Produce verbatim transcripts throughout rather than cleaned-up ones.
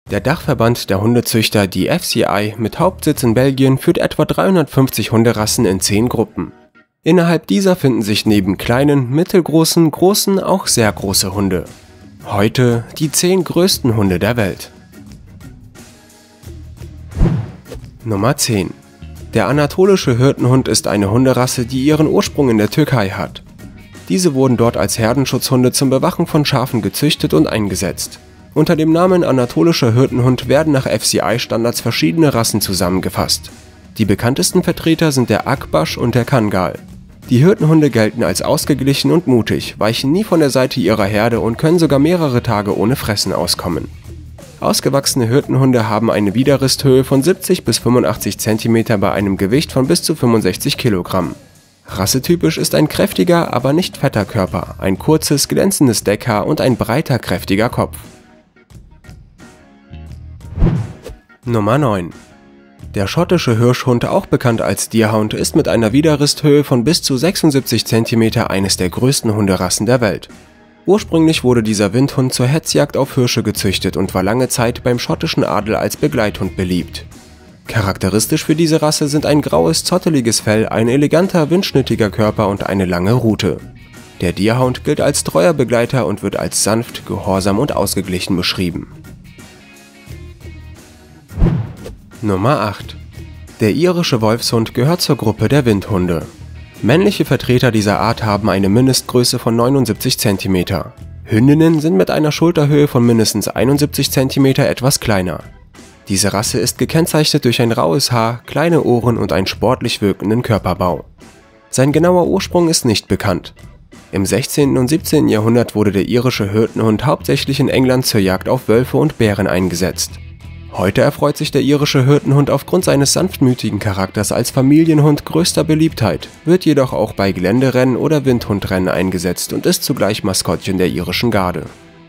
Der Dachverband der Hundezüchter, die F C I, mit Hauptsitz in Belgien, führt etwa dreihundertfünfzig Hunderassen in zehn Gruppen. Innerhalb dieser finden sich neben kleinen, mittelgroßen, großen auch sehr große Hunde. Heute die zehn größten Hunde der Welt. Nummer zehn. Der anatolische Hirtenhund ist eine Hunderasse, die ihren Ursprung in der Türkei hat. Diese wurden dort als Herdenschutzhunde zum Bewachen von Schafen gezüchtet und eingesetzt. Unter dem Namen anatolischer Hirtenhund werden nach F C I-Standards verschiedene Rassen zusammengefasst. Die bekanntesten Vertreter sind der Akbasch und der Kangal. Die Hirtenhunde gelten als ausgeglichen und mutig, weichen nie von der Seite ihrer Herde und können sogar mehrere Tage ohne Fressen auskommen. Ausgewachsene Hirtenhunde haben eine Widerristhöhe von siebzig bis fünfundachtzig Zentimeter bei einem Gewicht von bis zu fünfundsechzig Kilogramm. Rassetypisch ist ein kräftiger, aber nicht fetter Körper, ein kurzes, glänzendes Deckhaar und ein breiter, kräftiger Kopf. Nummer neun. Der schottische Hirschhund, auch bekannt als Deerhound, ist mit einer Widerristhöhe von bis zu sechsundsiebzig Zentimeter eines der größten Hunderassen der Welt. Ursprünglich wurde dieser Windhund zur Hetzjagd auf Hirsche gezüchtet und war lange Zeit beim schottischen Adel als Begleithund beliebt. Charakteristisch für diese Rasse sind ein graues, zotteliges Fell, ein eleganter, windschnittiger Körper und eine lange Rute. Der Deerhound gilt als treuer Begleiter und wird als sanft, gehorsam und ausgeglichen beschrieben. Nummer acht. Der irische Wolfshund gehört zur Gruppe der Windhunde. Männliche Vertreter dieser Art haben eine Mindestgröße von neunundsiebzig Zentimeter. Hündinnen sind mit einer Schulterhöhe von mindestens einundsiebzig Zentimeter etwas kleiner. Diese Rasse ist gekennzeichnet durch ein raues Haar, kleine Ohren und einen sportlich wirkenden Körperbau. Sein genauer Ursprung ist nicht bekannt. Im sechzehnten und siebzehnten Jahrhundert wurde der irische Hirtenhund hauptsächlich in England zur Jagd auf Wölfe und Bären eingesetzt. Heute erfreut sich der irische Hirtenhund aufgrund seines sanftmütigen Charakters als Familienhund größter Beliebtheit, wird jedoch auch bei Geländerennen oder Windhundrennen eingesetzt und ist zugleich Maskottchen der irischen Garde.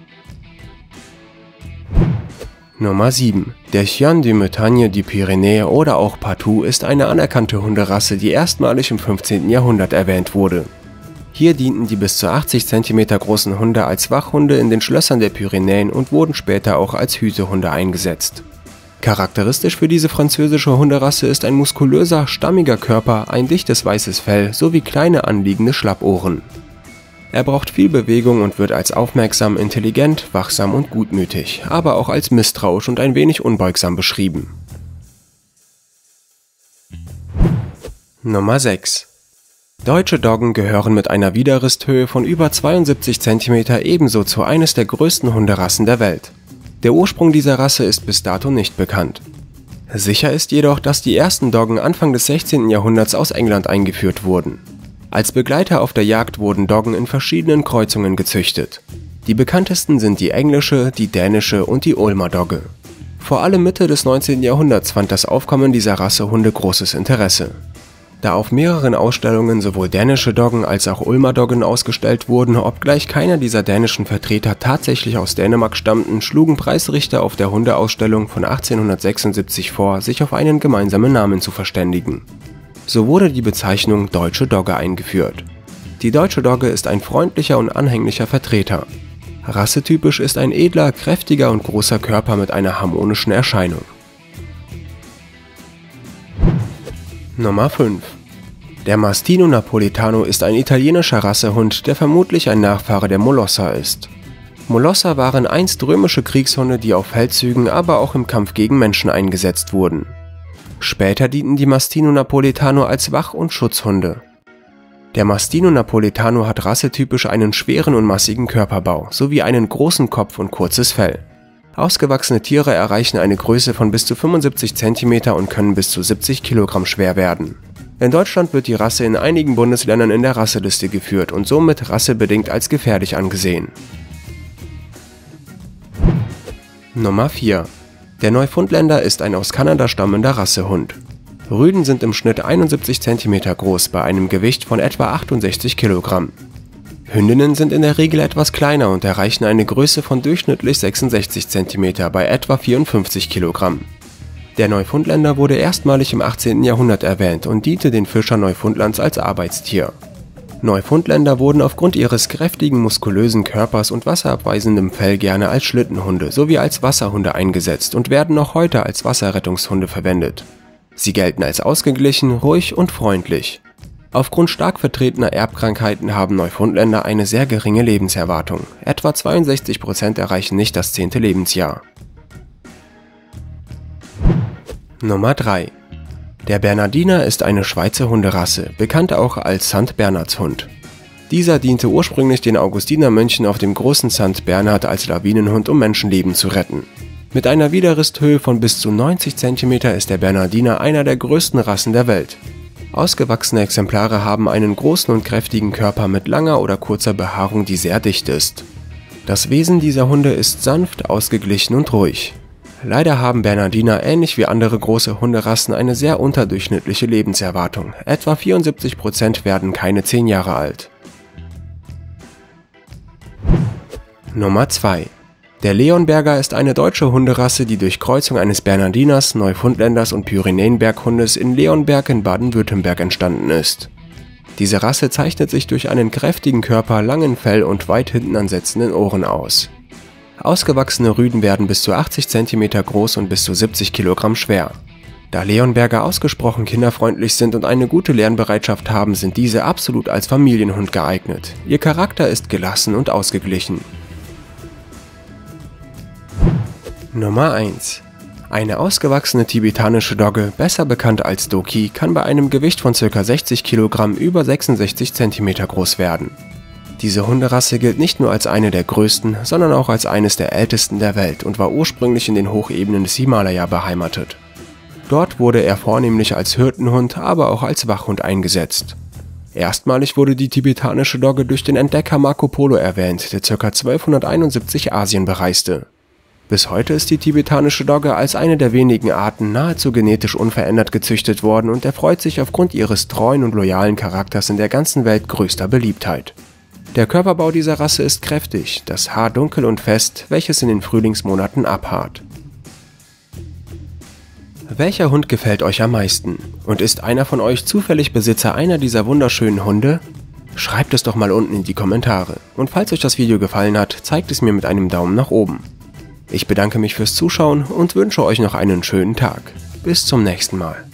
Nummer sieben. Der Chien de Montagne des Pyrénées oder auch Patou ist eine anerkannte Hunderasse, die erstmalig im fünfzehnten Jahrhundert erwähnt wurde. Hier dienten die bis zu achtzig Zentimeter großen Hunde als Wachhunde in den Schlössern der Pyrenäen und wurden später auch als Hütehunde eingesetzt. Charakteristisch für diese französische Hunderasse ist ein muskulöser, stammiger Körper, ein dichtes weißes Fell sowie kleine anliegende Schlappohren. Er braucht viel Bewegung und wird als aufmerksam, intelligent, wachsam und gutmütig, aber auch als misstrauisch und ein wenig unbeugsam beschrieben. Nummer sechs. Deutsche Doggen gehören mit einer Widerristhöhe von über zweiundsiebzig Zentimeter ebenso zu eines der größten Hunderassen der Welt. Der Ursprung dieser Rasse ist bis dato nicht bekannt. Sicher ist jedoch, dass die ersten Doggen Anfang des sechzehnten Jahrhunderts aus England eingeführt wurden. Als Begleiter auf der Jagd wurden Doggen in verschiedenen Kreuzungen gezüchtet. Die bekanntesten sind die englische, die dänische und die Ulmer Dogge. Vor allem Mitte des neunzehnten Jahrhunderts fand das Aufkommen dieser Rassehunde großes Interesse. Da auf mehreren Ausstellungen sowohl dänische Doggen als auch Ulmer Doggen ausgestellt wurden, obgleich keiner dieser dänischen Vertreter tatsächlich aus Dänemark stammten, schlugen Preisrichter auf der Hundeausstellung von achtzehnhundertsechsundsiebzig vor, sich auf einen gemeinsamen Namen zu verständigen. So wurde die Bezeichnung Deutsche Dogge eingeführt. Die Deutsche Dogge ist ein freundlicher und anhänglicher Vertreter. Rassetypisch ist ein edler, kräftiger und großer Körper mit einer harmonischen Erscheinung. Nummer fünf. Der Mastino Napolitano ist ein italienischer Rassehund, der vermutlich ein Nachfahre der Molosser ist. Molosser waren einst römische Kriegshunde, die auf Feldzügen, aber auch im Kampf gegen Menschen eingesetzt wurden. Später dienten die Mastino Napolitano als Wach- und Schutzhunde. Der Mastino Napolitano hat rassetypisch einen schweren und massigen Körperbau, sowie einen großen Kopf und kurzes Fell. Ausgewachsene Tiere erreichen eine Größe von bis zu fünfundsiebzig Zentimeter und können bis zu siebzig Kilogramm schwer werden. In Deutschland wird die Rasse in einigen Bundesländern in der Rasseliste geführt und somit rassebedingt als gefährlich angesehen. Nummer vier. Der Neufundländer ist ein aus Kanada stammender Rassehund. Rüden sind im Schnitt einundsiebzig Zentimeter groß bei einem Gewicht von etwa achtundsechzig Kilogramm. Hündinnen sind in der Regel etwas kleiner und erreichen eine Größe von durchschnittlich sechsundsechzig Zentimeter bei etwa vierundfünfzig Kilogramm. Der Neufundländer wurde erstmalig im achtzehnten Jahrhundert erwähnt und diente den Fischern Neufundlands als Arbeitstier. Neufundländer wurden aufgrund ihres kräftigen, muskulösen Körpers und wasserabweisendem Fell gerne als Schlittenhunde sowie als Wasserhunde eingesetzt und werden noch heute als Wasserrettungshunde verwendet. Sie gelten als ausgeglichen, ruhig und freundlich. Aufgrund stark vertretener Erbkrankheiten haben Neufundländer eine sehr geringe Lebenserwartung. Etwa zweiundsechzig Prozent erreichen nicht das zehnte Lebensjahr. Nummer drei. Der Bernardiner ist eine Schweizer Hunderasse, bekannt auch als Sankt Bernhardshund. Dieser diente ursprünglich den Augustinermönchen auf dem großen Sankt Bernhard als Lawinenhund, um Menschenleben zu retten. Mit einer Widerristhöhe von bis zu neunzig Zentimeter ist der Bernardiner einer der größten Rassen der Welt. Ausgewachsene Exemplare haben einen großen und kräftigen Körper mit langer oder kurzer Behaarung, die sehr dicht ist. Das Wesen dieser Hunde ist sanft, ausgeglichen und ruhig. Leider haben Bernardiner ähnlich wie andere große Hunderassen eine sehr unterdurchschnittliche Lebenserwartung. Etwa vierundsiebzig Prozent werden keine zehn Jahre alt. Nummer zwei. Der Leonberger ist eine deutsche Hunderasse, die durch Kreuzung eines Bernardiners, Neufundländers und Pyrenäenberghundes in Leonberg in Baden-Württemberg entstanden ist. Diese Rasse zeichnet sich durch einen kräftigen Körper, langen Fell und weit hinten ansetzenden Ohren aus. Ausgewachsene Rüden werden bis zu achtzig Zentimeter groß und bis zu siebzig Kilogramm schwer. Da Leonberger ausgesprochen kinderfreundlich sind und eine gute Lernbereitschaft haben, sind diese absolut als Familienhund geeignet. Ihr Charakter ist gelassen und ausgeglichen. Nummer eins. Eine ausgewachsene tibetanische Dogge, besser bekannt als Doki, kann bei einem Gewicht von ca. sechzig Kilogramm über sechsundsechzig Zentimeter groß werden. Diese Hunderasse gilt nicht nur als eine der größten, sondern auch als eines der ältesten der Welt und war ursprünglich in den Hochebenen des Himalaya beheimatet. Dort wurde er vornehmlich als Hirtenhund, aber auch als Wachhund eingesetzt. Erstmalig wurde die tibetanische Dogge durch den Entdecker Marco Polo erwähnt, der ca. zwölfhunderteinundsiebzig Asien bereiste. Bis heute ist die tibetanische Dogge als eine der wenigen Arten nahezu genetisch unverändert gezüchtet worden und erfreut sich aufgrund ihres treuen und loyalen Charakters in der ganzen Welt größter Beliebtheit. Der Körperbau dieser Rasse ist kräftig, das Haar dunkel und fest, welches in den Frühlingsmonaten abhaart. Welcher Hund gefällt euch am meisten? Und ist einer von euch zufällig Besitzer einer dieser wunderschönen Hunde? Schreibt es doch mal unten in die Kommentare. Und falls euch das Video gefallen hat, zeigt es mir mit einem Daumen nach oben. Ich bedanke mich fürs Zuschauen und wünsche euch noch einen schönen Tag. Bis zum nächsten Mal.